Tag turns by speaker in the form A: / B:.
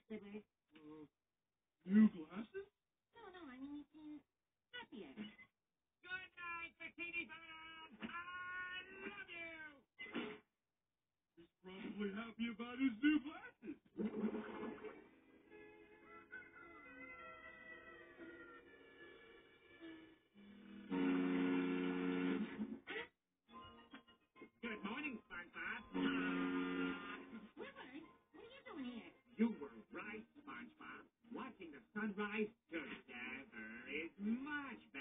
A: Squidward.
B: New glasses?
A: No, I mean he's happier.
C: Good night, Bikini Bottom! I love you!
B: He's probably happy about his new glasses.
C: Good morning, SpongeBob.
A: Squidward, what are you doing here?
C: You were right, SpongeBob. Watching the sunrise together is much